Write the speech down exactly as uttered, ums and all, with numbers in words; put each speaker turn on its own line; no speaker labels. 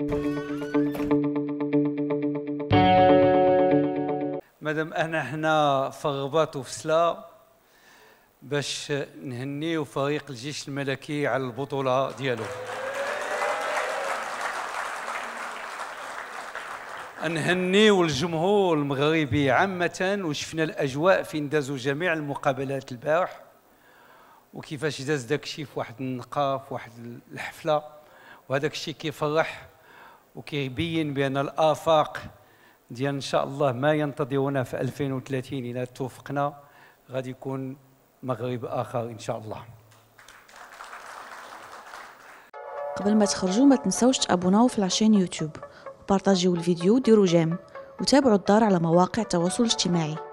مادام انا هنا في الرباط وفي سلا باش نهنيو فريق الجيش الملكي على البطولة ديالو. نهنيو الجمهور المغربي عامة، وشفنا الأجواء فين دازوا جميع المقابلات البارح وكيفاش داز داكشي في واحد النقاء في واحد الحفلة، وهذاك الشيء كيفرح وكيبين بأن الآفاق ديال إن شاء الله ما ينتظرنا في ألفين وثلاثين إذا توفقنا غادي يكون مغرب آخر إن شاء الله.
قبل ما تخرجوا ما تنسوش تابوناو في لاشين يوتيوب وبارطاجيو الفيديو وديروا جيم وتابعوا الدار على مواقع التواصل الاجتماعي.